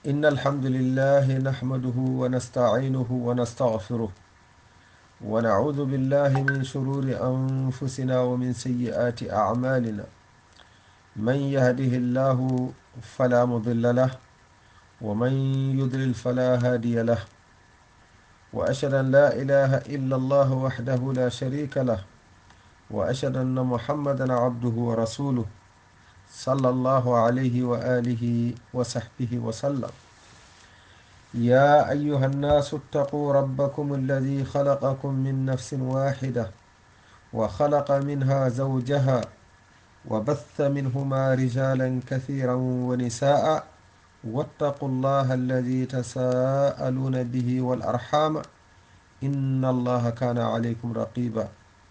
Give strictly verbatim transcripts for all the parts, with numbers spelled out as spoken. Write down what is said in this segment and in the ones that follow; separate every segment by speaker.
Speaker 1: إن الحمد لله نحمده ونستعينه ونستغفره ونعوذ بالله من شرور أنفسنا ومن سيئات أعمالنا من يهده الله فلا مضل له ومن يضلل فلا هادي له وأشهد أن لا إله إلا الله وحده لا شريك له وأشهد أن محمدا عبده ورسوله صلى الله عليه وآله وصحبه وسلم. يا أيها الناس اتقوا ربكم الذي خلقكم من نفس واحدة وخلق منها زوجها وبث منهما رجالا كثيرا ونساء واتقوا الله الذي تساءلون به والأرحام إن الله كان عليكم رقيبا.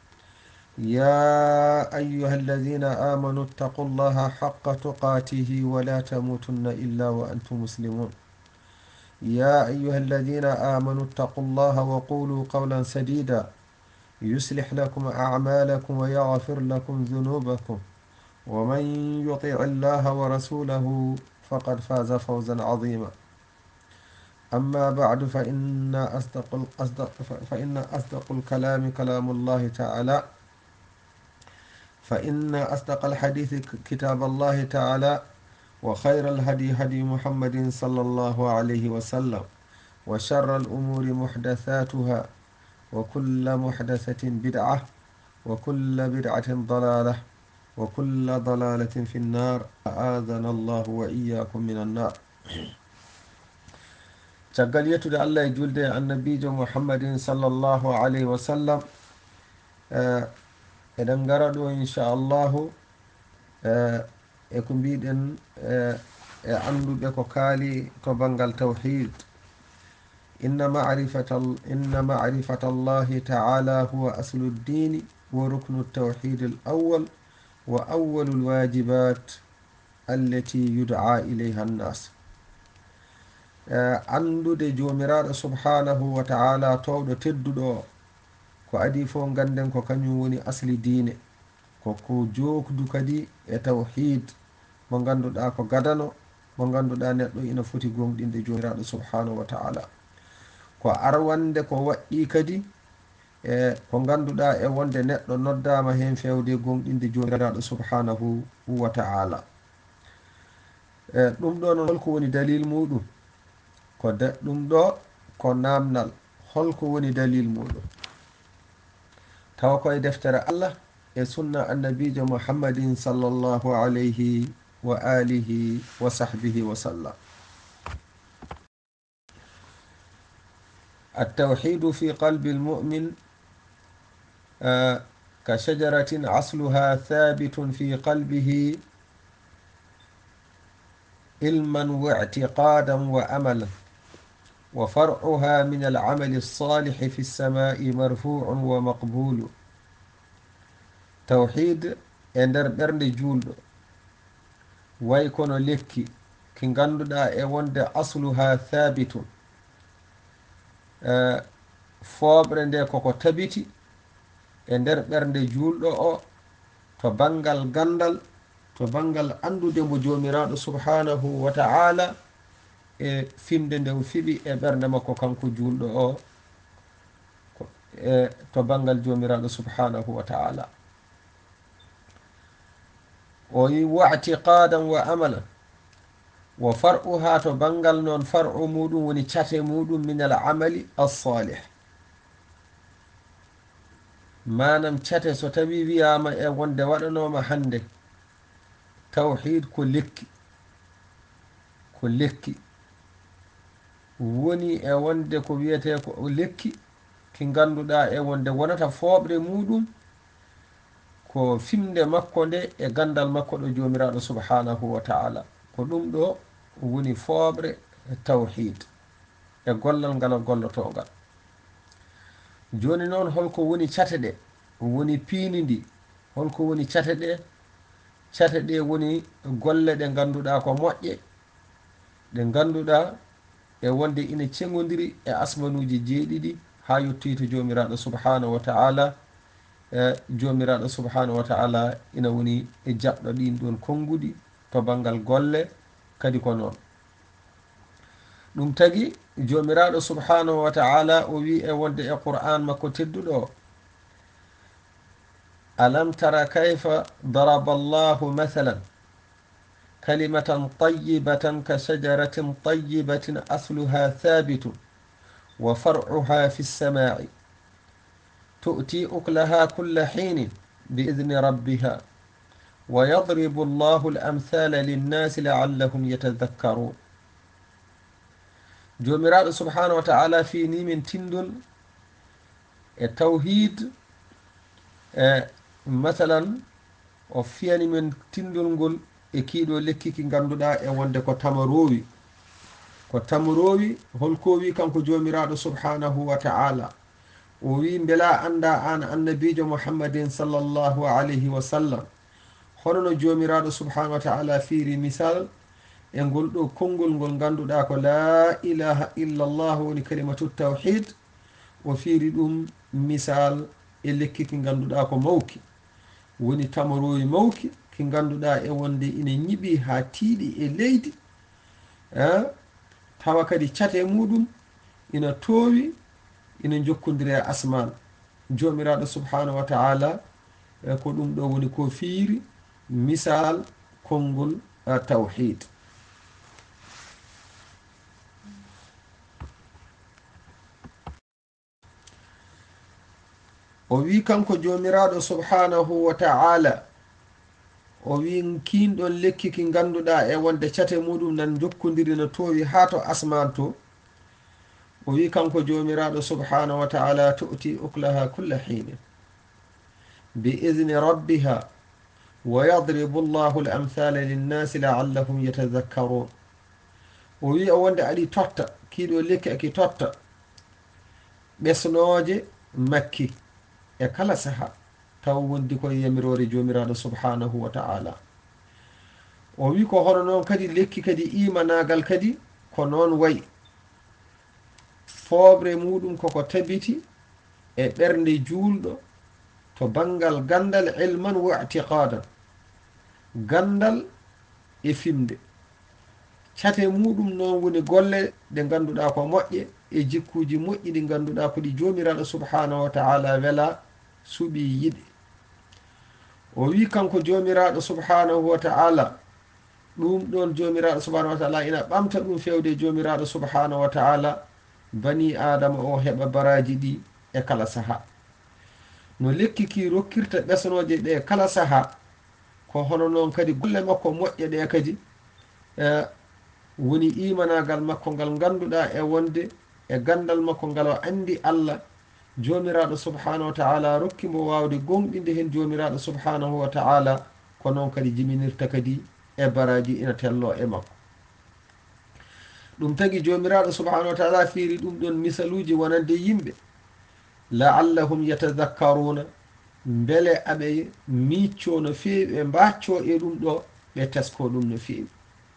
Speaker 1: يا أيها الذين آمنوا اتقوا الله حق تقاته ولا تموتن إلا وأنتم مسلمون. يا أيها الذين آمنوا اتقوا الله وقولوا قولا سديدا يصلح لكم أعمالكم ويغفر لكم ذنوبكم ومن يطيع الله ورسوله فقد فاز فوزا عظيما. أما بعد فإن أصدق, أصدق, فإن أصدق الكلام كلام الله تعالى فإن أصدق الحديث كتاب الله تعالى وخير الهدي هدي محمد صلى الله عليه وسلم وشر الأمور محدثاتها وكل محدثة بدعة وكل بدعة ضلالة وكل ضلالة في النار أعاذنا الله وإياكم من النار. caggal yettude Allah e julde e annabijo muhammadin sallllahu alayhi wa sallam eɗen gara ɗo inchallahu e ko mbiɗen e anduɓe ko kaali to banggal tawhid. inna marifata inna marifata allahi taala huwa aslu ddini wa ruknu tawhid al awal wa awalu lwajibat allati yud'a ilayha annas. andude jomiraɗo subhanahu wa taala towɗo tedduɗo ko adi fo ganden ko kañum woni asli diine koko jokdu kadi e tawhid mo ganduɗa ko gadano mo ganduɗa neɗɗo ina foti gomɗinde jomiraɗo subhanahu wa taala ko arwande ko waɗɗi kadi e ko ganduɗa e wonde neɗɗo noddama hen fewde gomɗinde jomiraɗo subhanahu wa taala. e ɗum ɗo noon holko woni dalil muɗum ko ɗum ɗo ko namdal holko woni dalil muɗum tawa koye deftere Allah e sunna annabijo muhammadin sallllahu alayhi wa alihi wa sahbihi wa sallam. التوحيد في قلب المؤمن آه كشجرة أصلها ثابت في قلبه علما واعتقادا وأملا وفرعها من العمل الصالح في السماء مرفوع ومقبول. توحيد اندر برد جولد ويكون لكي كي غاندودا e wonde asluha thabitun Uh, fooɓre nde koko tabiti e nder ɓernde julɗo o to bangal gandal to bangal andude mo jomiraɗo subhanahu wa ta'ala e fimde nde o fiɓi e ɓernde makko kanko julɗo o e to bangal jomiraɗo subhanahu wa ta'ala o yi wa'tiqadan wa amalan wa far'uha to bangal noon far'u muɗum woni cate muɗum min al amali as-salih. manam cate so tawi wiyama e wonde waɗanoma hande tawhid ko lekki ko lekki woni e wonde ko wiyete ko lekki ki ganduɗa e wonde wonata fooɓre muɗum ko fimde makko nde e gandal makko ɗo jomiraɗo subhanahu wa ta'ala ko ɗum ɗo woni fooɓre tawhid e gollal ngal gollotogal. joni noon holko woni cate ɗe woni piini ndi holko woni cate ɗe cate ɗe woni golle ɗe ganduɗa ko moƴƴe ɗe ganduɗa e wonde ina cegodiri e asmanuji jeeɗiɗi ha yettoyto jomiraɗo subhanahu wa ta'ala e jomiraɗo subhanahu wa ta'ala ina woni e jaɓɗo ɗin ɗon konguɗi to bangal golle kadi ko noon ɗum tagi jomiraɗo subhanahu wa ta'ala o wi e wonde e qur'an makko tedduɗo alam tara kayfa daraba allahu mathalan kalimatan tayyibatan ka shajaratin tayyibatin asluha thabitun wa far'uha fi lsamai tu'ti uklaha kulla hinin biidni rabbiha wa yadribu allahu alamthala linnasi la'allahum yatadhakkarun. jomiraɗo subhanahu wa ta'ala fini min tindol e tawhid e masalan o fiyani min tindol ngol e kiiɗo lekki ki ganduɗa e wonde ko tamarowi ko tamarowi holko wi kanko jomiraɗo subhanahu wa ta'ala o wi bela anda an annabijo muhammadin sallallahu alayhi wa sallam hono no jomiraɗo subhanahu wa ta'ala fiiri misal e ngol ɗo konngol ngol ganduɗa ko la ilaha illallah woni kalimatu tawhid o fiiri ɗum misal e lekki ki ganduɗa ko mawki woni tamarowi mawki ki ganduɗa e wonde ina ñiɓi ha tiiɗi e leydi a tawa kadi cate muɗum ina toowi ina jokkodiri e asman. jomiraɗo subhanahu wa ta'ala ko ɗum ɗo woni ko fiiri misal konngol tawhid. o wi kanko jomiraɗo subhanahu wa ta'ala o wi kinɗon lekki ki ganduɗa e wonde cate muɗum nan jokkodiri no towi ha to asman to o wi kanko jomiraɗo subhanahu wa ta'ala tu'ti uklaha kulla hinin bi idni rabbiha wa yadribu allahu al-amthala linnasi la'allahum yatadhakkarun. o wi o wonde aɗi totta kiɗo lekki aki totta ɓesnoje makki e kala saha taw wondi koye yamirore jomiraɗo subhanahu wa ta'ala. o wi ko hono noon kadi lekki kadi imanagal kadi ko noon wayi foobre muɗum koko tabiti e ɓernde juulɗo to bangal gandal ilman wa i'tiqadan gandal e fimde cate muɗum noon woni golle ɗe ganduɗa ko moƴƴe e jikkuji moƴƴi ɗi ganduɗa ko ɗi jomiraɗo subhanahu wa ta'ala wela suɓi yiɗi. o wi kanko jomiraɗo subhanahu wa ta'ala ɗum ɗon jomiraɗo subhanahu wa ta'ala ina ɓamta ɗum fewde jomiraɗo subhanahu wa ta'ala bani adama o heɓa baraji ɗi e kala saha no lekki ki rokkirta ɓesnoje ɗe kala saha ko hono noon kadi golle makko moƴƴe ɗe kadi e woni imanagal makko ngal ganduɗa e wonde e gandal makko ngal o andi Allah jomiraɗo subhanahu wa ta'ala rokkimo wawde gonɗinde hen jomiraɗo subhanahu wa ta'ala ko noon kadi jiminirta kadi e baraji ina tello e makko. ɗum tagi jomiraɗo subhanahu wa ta'ala fiiri ɗum ɗon misaluji wonande yimɓe la'allahum yatadhakkaruna beele aɓe micco no feewi ɓe mbacco e ɗum ɗo ɓe tesko ɗum no feewi.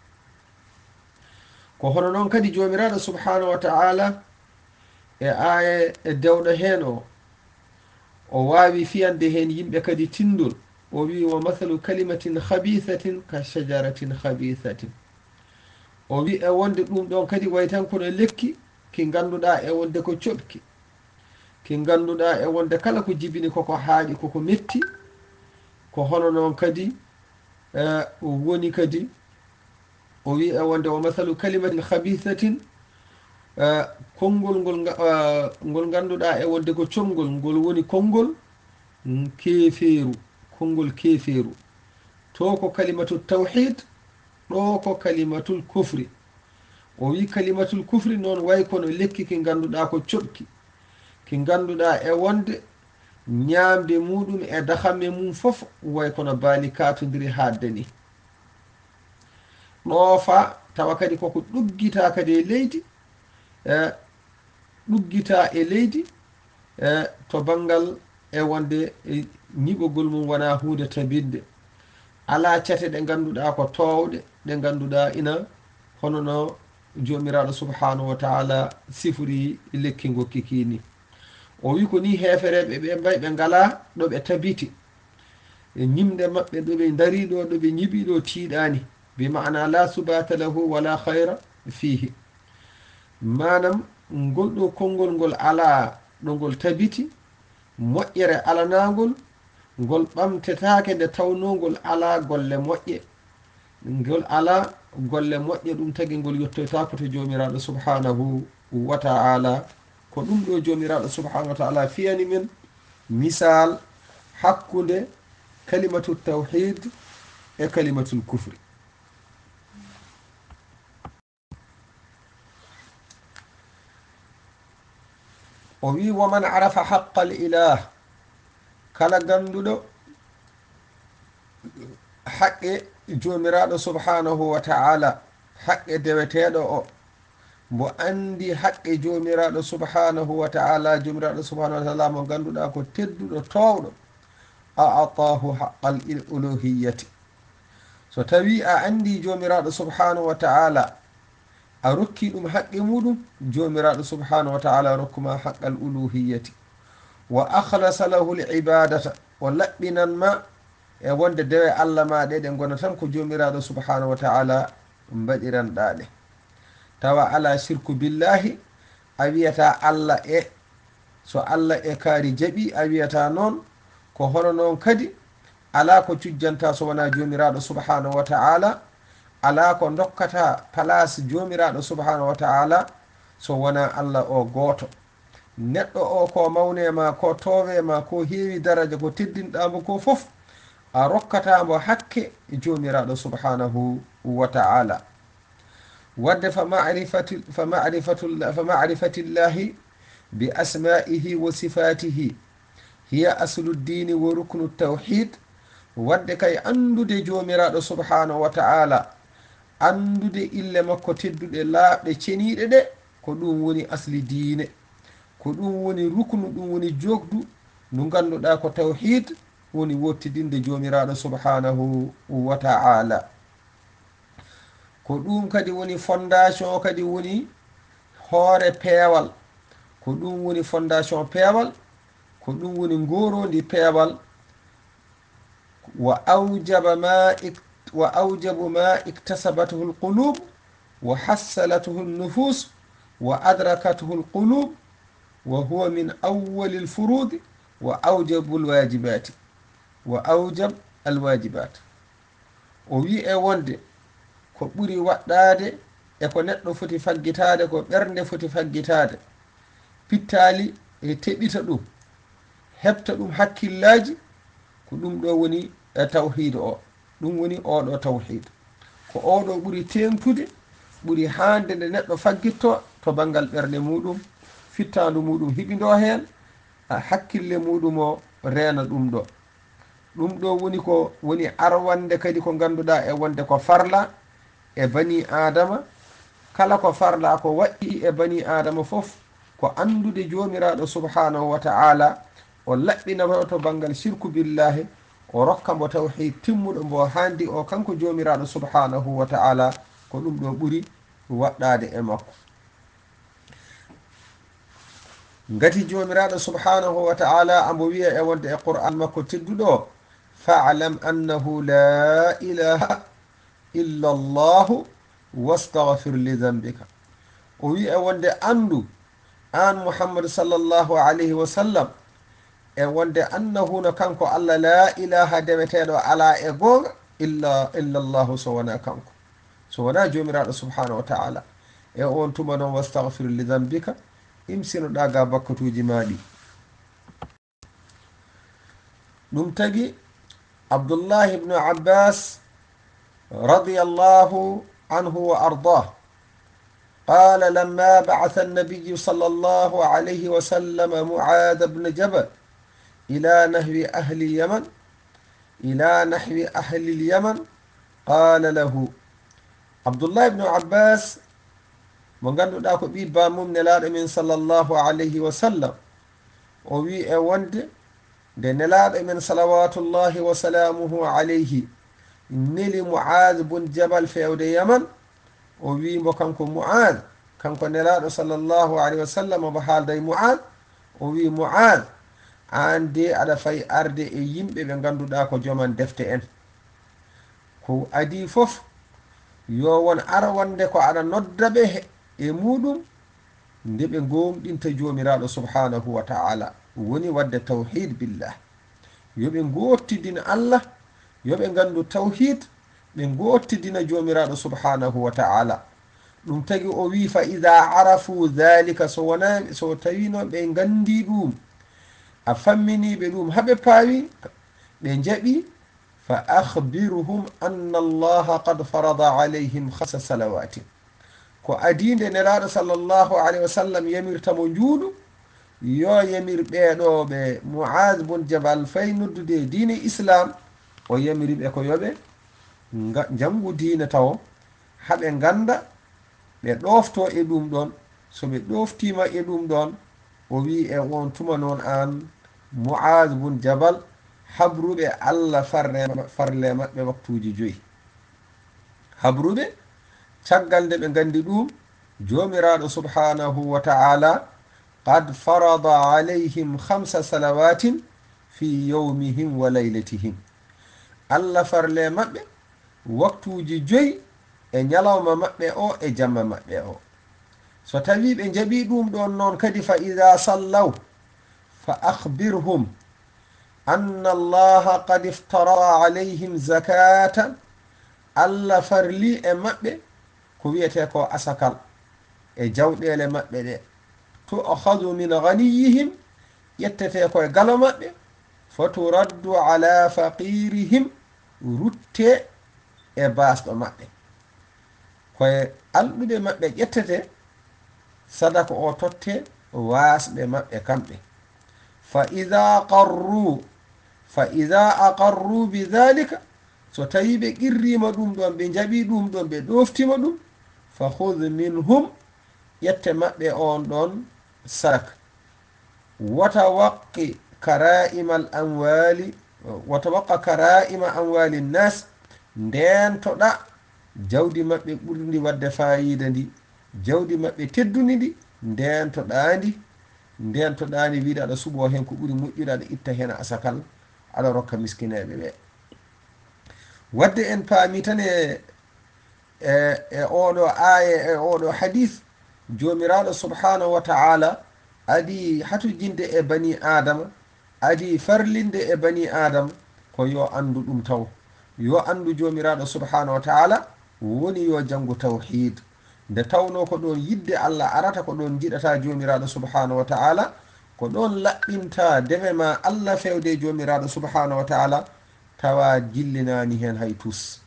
Speaker 1: ko hono noon kadi jomiraɗo subhanahu wa ta'ala e aya e dewɗo hen o o wawi fiyande hen yimɓe kadi tindol o wi wa mathalu kalimatin khabithatin ka shajaratin khabithatin o wi e wonde ɗum ɗon kadi way tan kono lekki ki ganduɗa e wonde ko coɓki ki ganduɗa e wonde kala ko jibini koko haaɗi koko metti ko hono noon kadi e woni kadi o wi e wonde wa mathalu kalimatin khabithatin konngol ngol ngol ganduɗa e wonde ko comgol ngol woni konngol keeferu konngol keeferu to ko kalimatu tawhid ɗo ko kalimatul kufri. o wi kalimatul kufri noon way kono lekki ki ganduɗa ko coɓki ki ganduɗa e wonde ñamde muɗum e dahamme mum fof way kono baali katodiri hadde ni ɗoofa tawa kadi koko ɗuggita kadi e leydi e ɗuggita e leydi e to bangal e wonde ñiɓogol mum wona hunde tabidde ala cate ɗe ganduɗa ko towɗe ɗe ganduɗa ina hono no jomiraɗo subhanahu wa ta'ala sifori lekki gokki kini. o wi ko ni hefereɓe ɓe mbay ɓe ngala ɗo ɓe tabiti ñimde maɓɓe ɗo ɓe dari ɗo ɗo ɓe ñiɓi ɗo tiiɗani bi ma'ana la subata lahu wala khayra fihi manam ngol ɗo konngol ngol ala ɗo ngol tabiti moƴƴere alanagol ngol ɓamtetake nde tawnogol ala golle moƴƴe ngol ala golle moƴƴe ɗum tagi ngol yettoytako to jomiraɗo subhanahu wa ta'ala ko ɗum ɗo jomiraɗo subhanahu wa ta'ala fiyani men misal hakkude kalimatu tawhid e kalimatul kufri o wi waman arafa haqqa al ilah kala ganduɗo haqqe jomiraɗo subhanahu wa ta'ala haqqe deweteɗo o mbo andi haqqe jomiraɗo subhanahu wa ta'ala jomiraɗo subhanahu wa ta'ala mo ganduɗa ko tedduɗo towɗo a atahu haqqal uluhiyyati so tawi a andi jomiraɗo subhanahu wa ta'ala a rokki ɗum haqqe muɗum jomiraɗo subhanahu wa ta'ala rokkuma haqqal uluhiyyati wa akhlasa lahu l ibadata o laɓɓinanma e wonde dewe allah ma ɗe ɗe gona tan ko jomiraɗo subhanahu wa ta'ala mbaɗiranɗaɗe tawa ala shirku billahi a wiyata allah e so allah e kaari jaɓi a wiyata noon ko hono noon kadi ala ko cujjanta so wona jomiraɗo subhanahu wa ta'ala ala ko dokkata place jomiraɗo subhanahu wa ta'ala so wona allah o goto neɗɗo o ko mawnema ko towema ko heewi daraja ko teddinɗamo ko foof a rokkatamo hakke jomiraɗo subhanahu wa ta'ala wadde fa ma'rifatu fa ma'rifatu fa ma'rifatillahi bi asma'ihi wa sifatihi hiya aslu ddini wa ruknu tawhid wadde kay andude jomiraɗo subhanahu wa ta'ala andude ille makko tedduɗe laaɓɗe ceniɗe ɗe ko ɗum woni asli diine ko ɗum woni ruknu ɗum woni jogdu ndu ganduɗa ko tawhid woni wottidinde jomiraɗo subhanahu wa ta'ala ko ɗum kadi woni fondation kadi woni hoore peewal ko ɗum woni fondation peewal ko ɗum woni ngorondi peewal wa awjaba ma wa awjabu ma iktasabatuhu alqulub wa hassalatuhu an-nufus wa adrakatuhu alqulub wa huwa min awwali alfurud wa awjabu alwajibati wa awjab alwajibat o wi e wonde ko ɓuri waɗɗade e ko neɗɗo foti faggitade ko ɓernde foti faggitade pittali e teɓita ɗum heɓta ɗum hakkillaji ko ɗum ɗo woni e tawhid o ɗum woni oɗo tawhid ko oɗo ɓuri tentude ɓuri hande nde neɗɗo faggitto to banggal ɓernde muɗum fittandu muɗum hiɓido hen hakkille muɗum o reena ɗum ɗo ɗum ɗo woni ko woni arwande kadi ko ganduɗa e wonde ko farla e bani adama kala ko farla ko waɗi e bani adama foof ko andude jomiraɗo subhanahu wa ta'ala o laɓɓinamo to banggal shirku billahi o rokka mbo tawhid timmuɗo mbo handi o kanko jomiraɗo subhanahu wa ta'ala ko ɗum ɗo ɓuri waɗɗade e makko ngati jomiraɗo subhanahu wa ta'ala ambo wiya e wonde e qur'an makko tedduɗo fa'lam annahu la ilaha illa allahu wastaghfir li dhanbika o wi e wonde andu an muhammadu sallallahu alayhi wa sallam e wonde annahu no kanko allah la ilaha deweteɗo ala e gonga illa illa allahu so wona kanko so wona jomiraɗo subhanahu wa ta'ala e on tuma noon wastaghfir li dhanbika imsinoɗa ga bakkatuji maɗi ɗum tagi abdullah ibnu abbas radiyallahu anhu wa ardah قال لما بعث النبي صلى الله عليه وسلم معاذ بن جبل إلى نحو أهل اليمن إلى نحو أهل اليمن قال له عبد الله بن عباس mo ganduɗa ko ɓibba mum nelaɗo min sallllahu alayhi wa sallam o wi e wonde nde nelaɗo men salawatullahi wa salamuhu alayhi neli muad bun jabal fewde yaman o wi mbo kanko muad kanko nelaɗo sallllahu alayhi wa sallam mo haalday muad o wi muad an de aɗa fay arde e yimɓe ɓe ganduɗa ko joman defte en ko adi foof yo won ara wonde ko aɗa nodda ɓe e muɗum nde ɓe gonɗinta jomiraɗo subhanahu wa ta'ala woni wadde tawhid billah yoɓe gottidina Allah yoɓe gandu tawhid ɓe gottidina jomiraɗo subhanahu wa ta'ala ɗum tagi o wi fa ida arafu dhalika so wona so tawino ɓe gandi ɗum a famminiɓe ɗum haɓe pawi ɓe jaɓi fa akhbiruhum anna allaha qad farada alayhim khamsa salawatin ko adinde nelaɗo sallllahu alayhi wa sallam yamirtamo juuɗu yo yamir ɓeɗo ɓe Muaz bun Jabal fay noddude diine islam o yamiriɓe ko yoɓe jangu diine tawo haɓe ganda ɓe ɗofto e ɗum ɗon so ɓe ɗoftima e ɗum ɗon o wi e on tuma noon an Muaz bun Jabal habruɓe Allah farle farle maɓɓe waktuji joyi habruɓe caggal nde ɓe gandi ɗum jomiraɗo subhanahu wa ta'ala qad farada alayhim khamsa salawatin fi yawmihim wa laylatihim Allah farle maɓɓe waktuji joyi e nyalawma maɓɓe o e jamma maɓɓe o so tawi ɓe jaɓi ɗum ɗon noon kadi fa ida sallaw fa akhbirhum anna allaha qad iftara alayhim zakatan Allah farli e maɓɓe ko wiyete ko asakal e jawɗele maɓɓe ɗe to akhadhu min ghaniyihim yettete koye galo maɓɓe faturaddu ala faqirihim rutte e basɗo maɓɓe koye alɗuɓe maɓɓe ƴettete sadaka o totte wasɓe maɓɓe kamɓe fa ida qarru fa ida aqarru bidhalika so tawi ɓe qirrima ɗum ɗon ɓe jaɓi ɗum ɗon ɓe ɗoftima ɗum fa khudh minhum ƴette maɓɓe on ɗon sadaka wata waqqi kara'ima al amwali wata waqqa kara'ima amwali nnas ndentoɗa jawdi maɓɓe ɓurdi wadde fayida ndi jawdi maɓɓe tedduni ndi ndentoɗandi ndentoɗandi wiɗa aɗa suɓo hen ko ɓuri moƴƴude aɗa itta hen asakal aɗa rokka miskineɓe ɓe wadde en paami tan e e oɗo aya e oɗo hadith jomiraɗo subhanahu wa ta'ala adi hatujinde e bani adama adi farlinde e bani adama ko yo andu ɗum taw yo andu jomiraɗo subhanahu wa ta'ala woni yo jangu tawhid nde tawno ko ɗon yidde Allah arata ko ɗon jiɗata jomiraɗo subhanahu wa ta'ala ko ɗon laɓɓinta dewe ma Allah fewde jomiraɗo subhanahu wa ta'ala tawa jillinani hen hay tus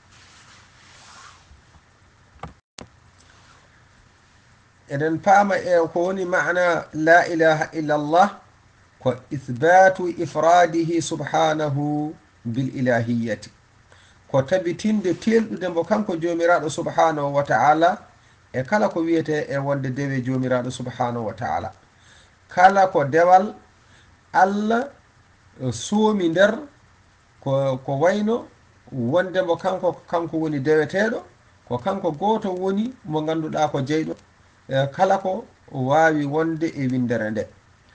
Speaker 1: eɗen paama e ko woni maana la ilaha illa allah ko ithbatu ifradihi subhanahu bil ilahiyati ko tabitinde telɗude mbo kanko jomiraɗo subhanahu wa ta'ala e kala ko wiyete e wonde dewe jomiraɗo subhanahu wa ta'ala kala ko dewal Allah soomi nder ko ko wayno wonde mbo kanko kanko woni deweteɗo ko kanko goto woni mo ganduɗa ko jeyɗo e kala ko wawi wonde e windere nde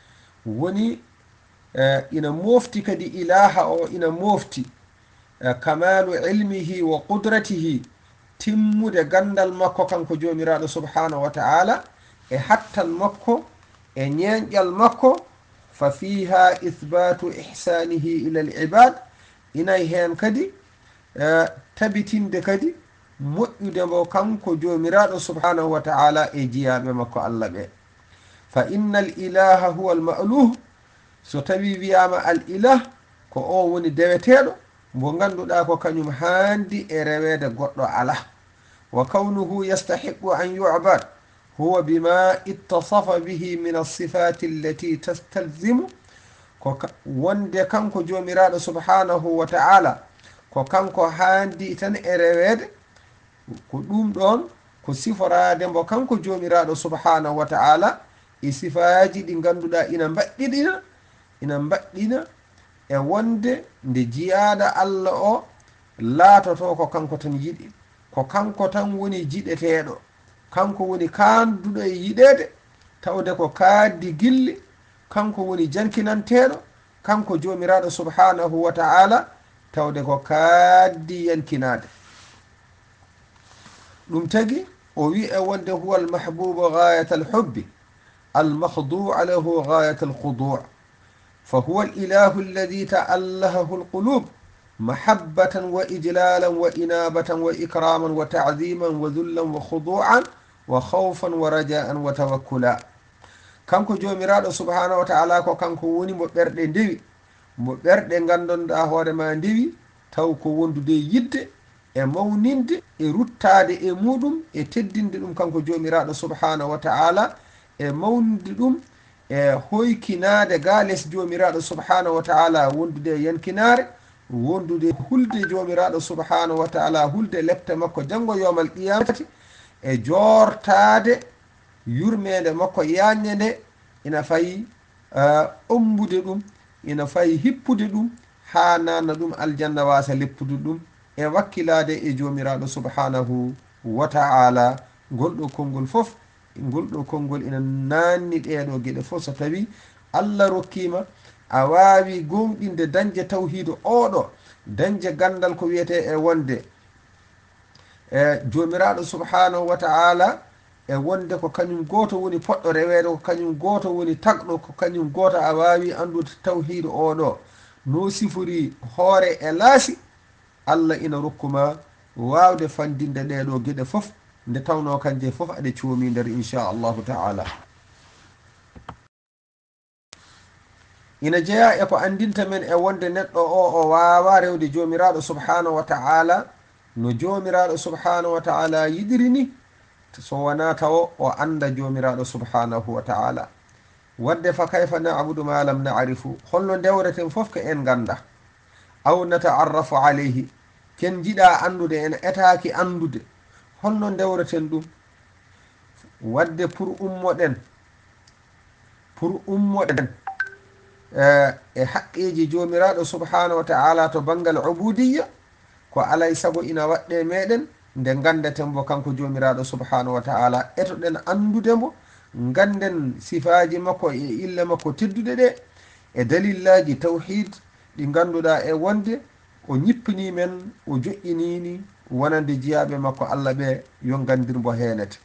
Speaker 1: woni e ina mofti kadi ilaha o ina mofti e kamalu ilmihi wa qudratihi timmude gandal makko kanko jomiraɗo subhanahu wa ta'ala e hattan makko e ñeñƴal makko fa fiha ithbatu ihsanihi ila al ibad inay hen kadi e tabitinde kadi moƴƴude mbo kanko jomiraɗo subhanahu wa ta'ala e jiyaɓe makko Allah ɓe fa inna al ilaha huwa al ma'luh so tawi wiyama al ilah ko o woni deweteɗo mbo ganduɗa ko kañum handi e rewede goɗɗo ala wa kawnuhu yastahiqu an yu'bad huwa bima ittasafa bihi min as-sifati allati tastalzimu ko wonde kanko jomiraɗo subhanahu wa ta'ala ko kanko handi tan e rewede ko ɗum ɗon ko siforade mbo kanko jomiraɗo subhanahu wa ta'ala e sifaji ɗi ganduɗa ina mbaɗɗiɗina ina mbaɗɗina e wonde nde jiyaɗa Allah o laatoto ko kanko tan yiɗi ko kanko tan woni jiɗeteɗo kanko woni kanduɗo e yiɗede tawde ko kaddi gilli kanko woni jankinanteɗo kanko jomiraɗo subhanahu wa ta'ala tawde ko kaddi yankinade ɗum tagi o wi e wonde huwa al mahbubu ghayat al hubbi المخضوع له غاية الخضوع، فهو الإله الذي تألهه القلوب محبة وإجلالا وإنابة وإكراما وتعظيما وذلا وخضوعا وخوفا ورجاء وتوكلا. kanko jomiraɗo subhanahu wa ta'ala ko kanko woni mo ɓerɗe ndewi, mo ɓerɗe gandonɗa hoore ma ndewi, taw ko wondude yidde e mawninde e ruttade e muɗum e teddinde ɗum kanko jomiraɗo subhanahu wa ta'ala, e mawnide ɗum e hoykinade ga less jomiraɗo subhanahu wa ta'ala, wondude yankinare, wondude hulde jomiraɗo subhanahu wa ta'ala, hulde lepte makko janggo yawmal qiyamati, e jortade yurmede makko yaññe nde, ina fayi ombude ɗum, ina fayi hippude ɗum ha nanna ɗum aljanna wasa leppude ɗum e wakkilade e jomiraɗo subhanahu wa ta'ala. Golɗo konngol fof, golɗo konngol ina nanni ɗeɗo gueɗe fof. So tawi Allah rokkima a wawi gomɗinde dañde tawhidu oɗo, dañde gandal ko wiyete e wonde e jomiraɗo subhanahu wa ta'ala, e wonde ko kañum goto woni poɗɗo rewede, ko kañum goto woni tagɗo, ko kañum goto a wawi andude tawhidu oɗo no sifori hoore e laasi. Allah ina rokkuma wawde fandinde ɗeɗo gueɗe fof, nde tawno kanje fof aɗe coomi nder inchallahu ta'ala. ina jeeya e ko andinta men e wonde neɗɗo o o wawa rewde jomiraɗo subhanahu wa ta'ala no jomiraɗo subhanahu wa ta'ala yiɗirini, so wona taw o anda jomiraɗo subhanahu wa ta'ala. wadde fa kayfa na'budu ma lam na'rifu, holno dewreten fof ko en ganda, aw nata'arrafu alayhi, ken jiɗa andude en etaki andude, holno dewreten ɗum. wadde pour ummoɗen pour ummoɗen e haqqeji jomiraɗo subhanahu wa ta'ala to bangal ubudiyya, ko alay sago ina waɗɗe meɗen nde gandeten bo kanko jomiraɗo subhanahu wa ta'ala, etoɗen andude mo, ganden sifaji makko e ille makko tedduɗe ɗe e dalillaji tawhid ɗi ganduɗa e wonde o ñippini men, o joƴƴinini wonande jiyaɓe makko Allah ɓe yo gandirmo henete,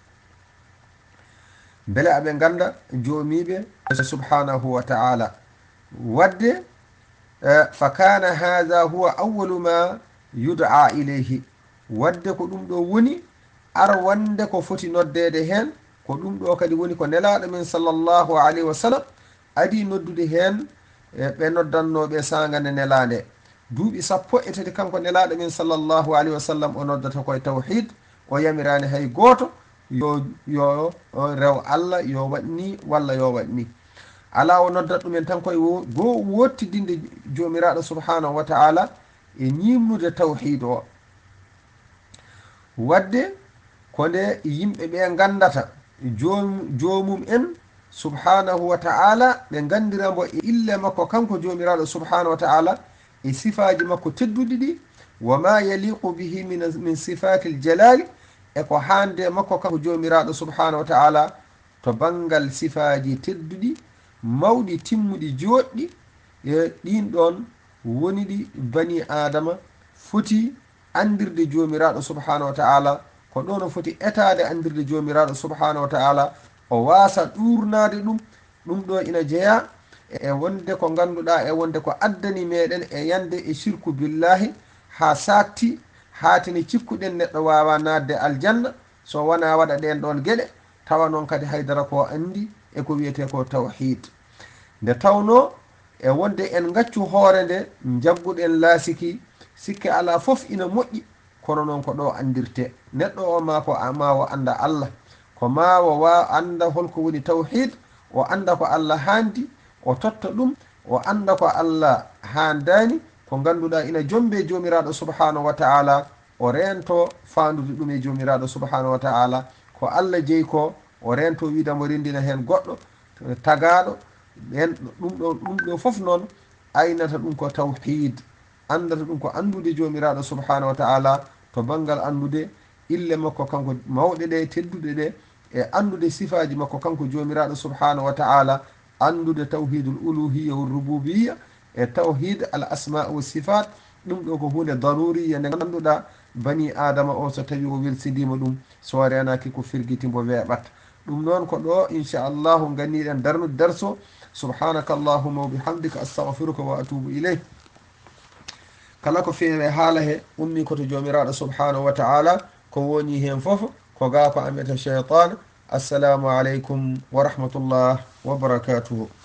Speaker 1: beele aɓe ganda jomiɓe subhanahu wa ta'ala. wadde fa kana hadha huwa awwalu ma yud'a ilayhi, wadde ko ɗum ɗo woni arwande ko foti noddede hen, ko ɗum ɗo kadi woni ko nelaɗo men sallallahu alayhi wa sallam adi noddude hen ɓe noddannoɓe sagane nelade. duuɓi sappo e tati kanko nelaɗo men sallallahu alayhi wa sallam o noddata koye tawhid, o yamirani hay goto yo yo rew Allah yo waɗni walla yo waɗni, ala o noddat ɗumen tan koye go wottidinde jomiraɗo subhanahu wa ta'ala e ñimnude tawhid o. wadde ko nde yimɓe ɓe gandata jomum en subhanahu wa ta'ala, ɓe gandirambo e ille makko kanko jomiraɗo subhanahu wa ta'ala e sifaji makko tedduɗi ɗi, wa ma yaliqu bihi min sifati ljalali, e ko hande makko kanko jomiraɗo subhanahu wa ta'ala to bangal sifaji tedduɗi mawɗi timmuɗi joɗɗi, e ɗin ɗon woni ɗi bani adama foti andirde jomiraɗo subhanahu wa ta'ala, ko ɗon o foti etade andirde jomiraɗo subhanahu wa ta'ala, o wasa ɗurnade ɗum. ɗum ɗo ina jeeya e wonde ko ganduɗa e wonde ko addani meɗen e yande e shirku billahi ha sakti hatini cikkuɗen neɗɗo wawa nadde aljanna so wona waɗa ɗen ɗon gueɗe, tawa noon kadi haydara ko andi e ko wiyete ko tawhid. nde tawno e wonde en gaccu hoore nde jagguɗen laasiki sikke ala fof ina moƴƴi, kono noon ko ɗo andirte. neɗɗo o ma ko ma o anda Allah, ko ma o wa anda holko woni tawhid, o anda ko Allah handi, o totta ɗum, o anda ko Allah handani, ko ganduɗa ina jombe jomiraɗo subhanahu wa ta'ala, o rento fandude ɗum e jomiraɗo subhanahu wa ta'ala, ko Allah jeeyi ko o rento widamo rendina hen goɗɗo tagaɗo en ɗum ɗo ɗum ɗo fof noon aynata ɗum ko tawhid, andata ɗum ko andude jomiraɗo subhanahu wa ta'ala to bangal andude ille makko kanko mawɗe ɗe tedduɗe ɗe, e andude sifaji makko kanko jomiraɗo subhanahu wa ta'ala, andude tawhidul uluhiyya wal rububiyya e tawhid al asma wa sifat. ɗum ɗo ko hunde daruriya nde ganduɗa bani adama o so tawi o welsidima ɗum so renaki ko firguitimbo weeɓat. ɗum noon ko ɗo inchallahu ganniɗen darnude darso subhanaka allahuma wa bihamdika astahfiruka wa atubu ileyk kala ko feewe haala he ummi koto jomiraɗo subhanahu wa taala ko woni hen foof ko ga ko ameta cheytan assalamu aleykum wa rahmatullah wa barakatuhu